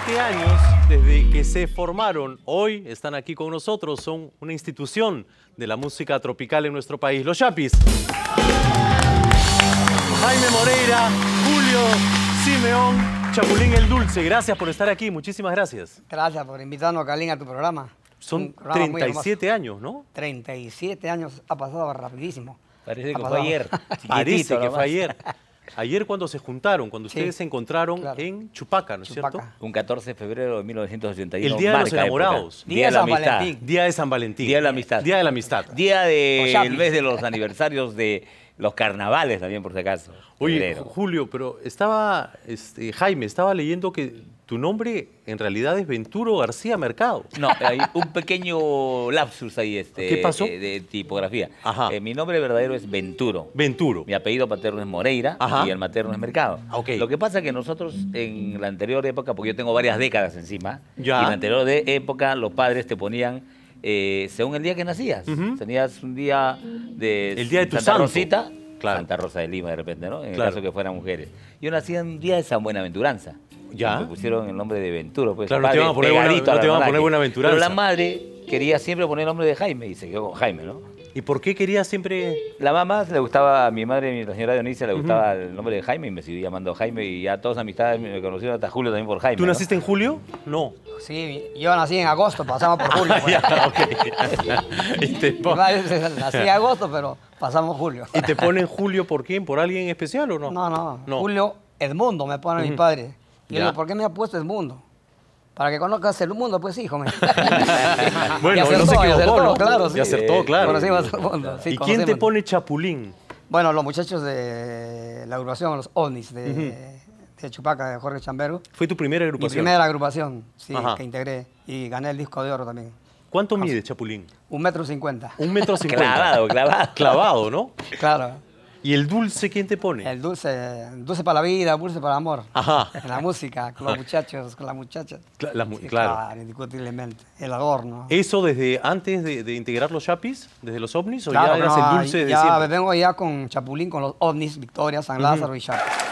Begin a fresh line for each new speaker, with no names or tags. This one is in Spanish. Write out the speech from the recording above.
37 años desde que se formaron. Hoy están aquí con nosotros. Son una institución de la música tropical en nuestro país. Los Yapis. Jaime Moreira, Julio Simeón, Chapulín el Dulce. Gracias por estar aquí. Muchísimas gracias.
Gracias por invitarnos, Calín, a tu programa.
Son 37 años, ¿no?
37 años, ha pasado rapidísimo.
Parece que fue ayer.
Parece que fue ayer. Ayer cuando se juntaron, cuando ustedes se encontraron en Chupaca, ¿no es cierto?
Un 14 de febrero de 1981.
El Día de los Enamorados.
Día de la amistad.
Día de San Valentín.
Día de la amistad.
Día de la amistad.
Día del mes de los aniversarios de los carnavales también, por si acaso.
Oye,
Febrero.
Julio, pero Jaime, estaba leyendo que tu nombre en realidad es Venturo García Mercado.
No, hay un pequeño lapsus ahí
¿Qué pasó?
de tipografía.
Ajá.
Mi nombre verdadero es Venturo.
Venturo.
Mi apellido paterno es Moreira.
Ajá.
Y el materno es Mercado.
Ok.
Lo que pasa es que nosotros en la anterior época, porque yo tengo varias décadas encima,
Ya.
y en la anterior época los padres te ponían según el día que nacías. Tenías un día de
El día de tu
Santa
santo.
Rosita,
Claro.
Santa Rosa de Lima de repente, ¿no? En
Claro.
el caso que fueran mujeres. Yo nací en un día de San Buenaventuranza.
Ya.
Me pusieron el nombre de Venturo. Pues,
Claro, no te
padre,
iban a poner
pegadito
no te iban a
almanaque.
poner Buenaventuranza.
Pero la madre quería siempre poner el nombre de Jaime y se quedó con Jaime, ¿no?
¿Y por qué quería siempre...?
La mamá le gustaba, a mi madre, la señora Dionisia, le gustaba el nombre de Jaime y me siguió llamando Jaime y ya todas amistades me conocieron hasta Julio también por Jaime.
¿Tú
¿no?
naciste en julio? No.
Sí, yo nací en agosto, pasamos por julio. pues.
Ya, ok.
Mi madre nací en agosto, pero pasamos julio.
¿Y te ponen Julio por quién? ¿Por alguien especial o no?
No. Julio Edmundo me pone mi padre. Y yo
Ya.
digo, ¿por qué me ha puesto Edmundo? Para que conozcas el mundo, pues hijo.
Bueno,
Y
no se equivocó,
acertó,
¿no?
claro, sí.
Y acertó, claro.
Conocimos el mundo. Sí,
¿Y quién te
conocimos.
pone Chapulín?
Bueno, los muchachos de la agrupación, los ovnis de Chupaca, de Jorge Chambero.
¿Fue tu primera
Mi
agrupación?
primera agrupación, sí,
Ajá.
que integré. Y gané el disco de oro también.
¿Cuánto mide Chapulín?
1,50 m.
1,50 m.
Clavado.
Clavado, ¿no?
Claro.
¿Y el dulce quién te pone?
El dulce para la vida, dulce para el amor.
Ajá.
En la música, con los muchachos, con las muchachas. Sí,
Claro.
indiscutiblemente. El adorno.
¿Eso desde antes de integrar los Yapis? ¿Desde los ovnis? ¿O
Claro,
ya eras
no,
el dulce de
ya
siempre?
vengo ya con Chapulín, con los ovnis, Victoria, San Lázaro y Chapi.